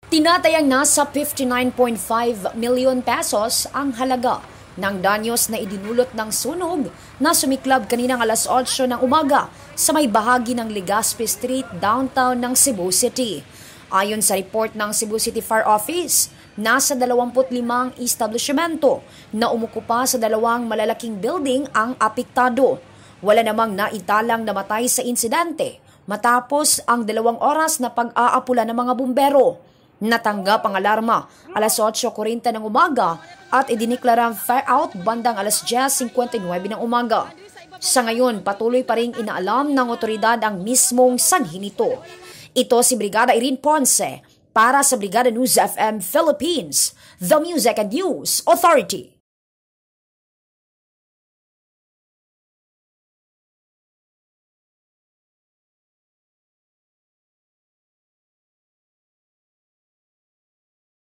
Tinatayang nasa 59.5 milyon pesos ang halaga ng danyos na idinulot ng sunog na sumiklab kaninang alas 8 ng umaga sa may bahagi ng Legazpi Street, downtown ng Cebu City. Ayon sa report ng Cebu City Fire Office, nasa 25 establishmento na umukupa sa dalawang malalaking building ang apektado. Wala namang naitalang namatay sa insidente matapos ang 2 oras na pag-aapula ng mga bumbero. Natanggap ang alarma alas 8:40 ng umaga at idiniklarang fire out bandang alas 10:59 ng umaga. Sa ngayon, patuloy pa ring inaalam ng otoridad ang mismong sanhi nito. Ito si Brigada Irene Ponce para sa Brigada News FM Philippines, The Music and News Authority.